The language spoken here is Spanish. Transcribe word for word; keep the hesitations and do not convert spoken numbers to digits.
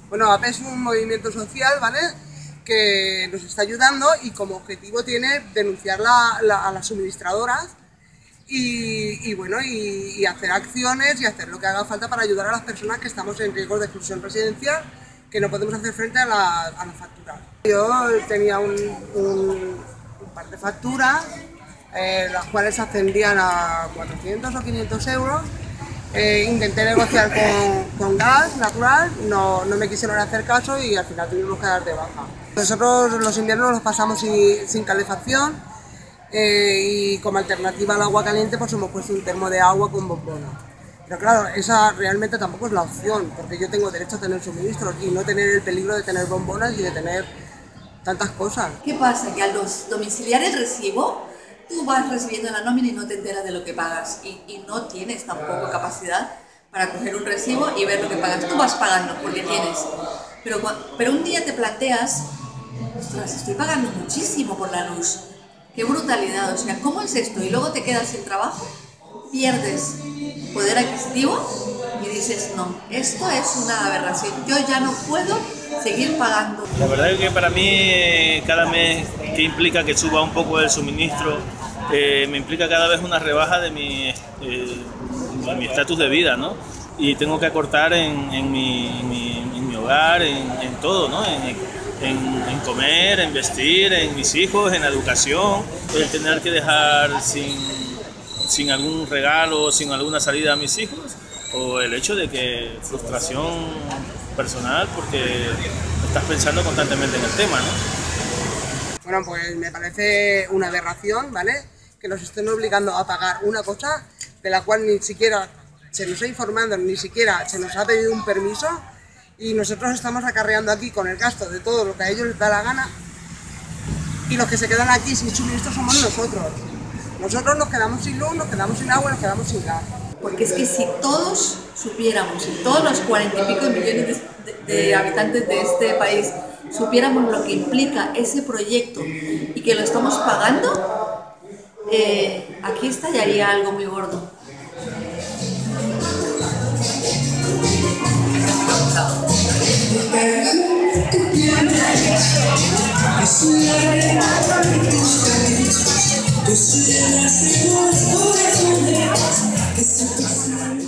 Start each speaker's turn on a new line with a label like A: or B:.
A: Bueno, A P E es un movimiento social, ¿vale?, que nos está ayudando y como objetivo tiene denunciar la, la, a las suministradoras y, y bueno, y, y hacer acciones y hacer lo que haga falta para ayudar a las personas que estamos en riesgo de exclusión residencial, que no podemos hacer frente a la, a la factura. Yo tenía un, un, un par de facturas, eh, las cuales ascendían a cuatrocientos o quinientos euros. Eh, intenté negociar con, con gas natural, no, no me quisieron hacer caso y al final tuvimos que dar de baja. Nosotros los inviernos los pasamos sin, sin calefacción eh, y como alternativa al agua caliente pues hemos puesto un termo de agua con bombona. Pero claro, esa realmente tampoco es la opción, porque yo tengo derecho a tener suministros y no tener el peligro de tener bombonas y de tener tantas cosas.
B: ¿Qué pasa? Que a los domiciliarios recibo, tú vas recibiendo la nómina y no te enteras de lo que pagas y, y no tienes tampoco capacidad para coger un recibo y ver lo que pagas. Tú vas pagando porque tienes, pero, pero un día te planteas, ostras, estoy pagando muchísimo por la luz, qué brutalidad, o sea, ¿cómo es esto? Y luego te quedas sin trabajo, pierdes poder adquisitivo y dices, no, esto es una aberración, yo ya no puedo seguir pagando.
C: La verdad es que para mí cada mes que implica que suba un poco el suministro, eh, me implica cada vez una rebaja de mi eh, de mi estatus de vida, ¿no? Y tengo que acortar en, en, mi, en, mi, en mi hogar, en, en todo, ¿no? En, en, en comer, en vestir, en mis hijos, en la educación, el tener que dejar sin, sin algún regalo, sin alguna salida a mis hijos, o el hecho de que frustración personal porque estás pensando constantemente en el tema, ¿no?
A: Bueno, pues me parece una aberración, ¿vale?, que nos estén obligando a pagar una cosa de la cual ni siquiera se nos ha informado, ni siquiera se nos ha pedido un permiso y nosotros estamos acarreando aquí con el gasto de todo lo que a ellos les da la gana y los que se quedan aquí sin suministro somos nosotros. Nosotros nos quedamos sin luz, nos quedamos sin agua, nos quedamos sin gas.
B: Porque es que si todos supiéramos, si todos los cuarenta y pico millones de, de, de habitantes de este país supiéramos lo que implica ese proyecto y que lo estamos pagando, eh, aquí estallaría algo muy gordo.
D: Tú